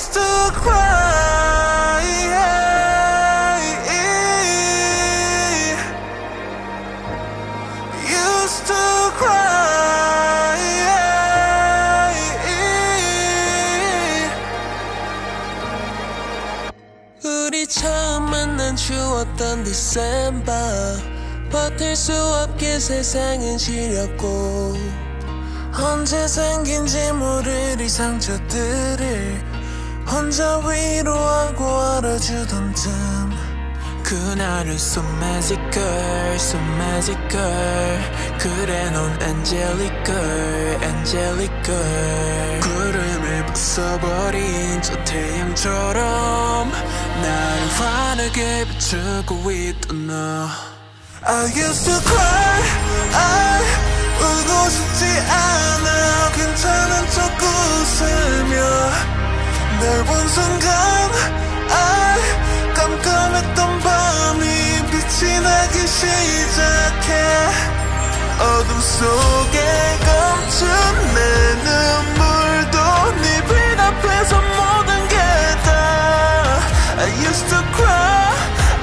used to cry. Used to cry. 우리 처음 만난 추웠던 디셈버, 버틸 수 없게 세상은 시렸고, 언제 생긴지 모를 이 상처들을 혼자 위로하고 알아주던 틈, 그날은 so magical, so magical. 그래 넌 angelic girl, angelic girl. 구름을 벗어버린 저 태양처럼 나를 환하게 비추고 있던 너. I used to cry, 울고 싶지 않아. 괜찮은 척 웃으며 널 본 순간 깜깜했던 밤이 빛이 나기 시작해. 어둠 속에 감춘 내 눈물도 네 빛 앞에서 모든 게 다 I used to cry.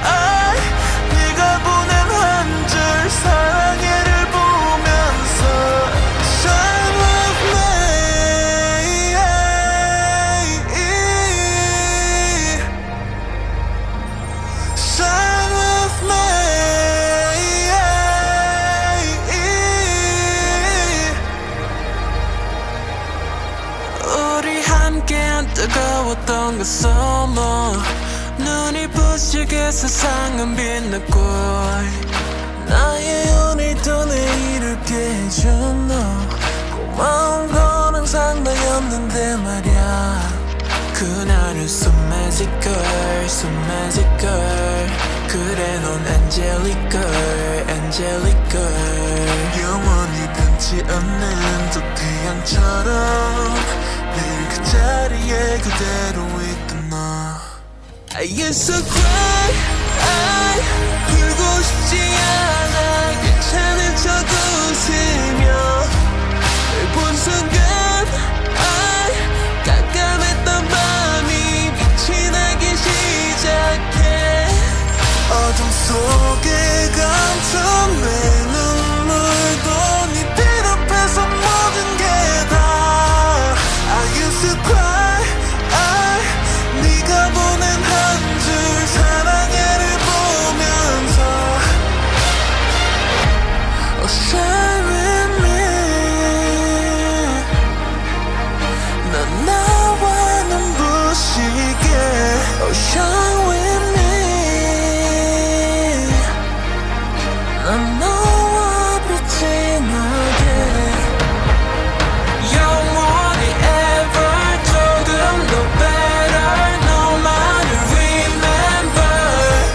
네가 보낸 한 줄 사랑해를 보면서 Shine with me, shine with me. 우리 함께한 뜨거웠던 그 summer, 눈이 부시게 세상은 빛났고, 나의 오늘도 내일을 깨 해준 너. 고마운 건 항상 나였는데 말야. 그날은 so magical, so magical. 그래 넌 angelic girl, angelic girl. 영원히 변치 않는 저 태양처럼 늘 그 자리에 그대로 있던 너. I used to cry, 울고 싶지 않아. 괜찮은 척 웃으며 널 본 순간 깜깜했던 밤이 빛이 나기 시작해. 어둠 속에 감춘 내 눈물도 네 빛 앞에서 모든 게 다 I used to cry. 네가 보낸 한 줄 사랑해를 보면서 Oh shine with me. 넌 나와 눈부시게 Oh shine with me. 넌 너와 빛이 나게 영원히 ever 조금 더 better. 너만을 remember.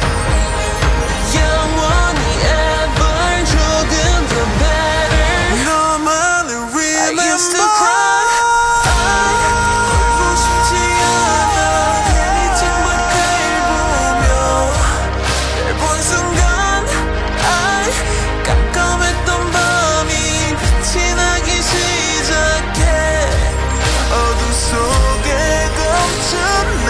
영원히 ever 조금 더 better. 너만을 remember. I used to cry. 울고 싶지 않아. 괜히 침묵을 보며 널 본 순간 깜깜했던 밤이 빛이 나기 시작해. 어둠 속에 감춘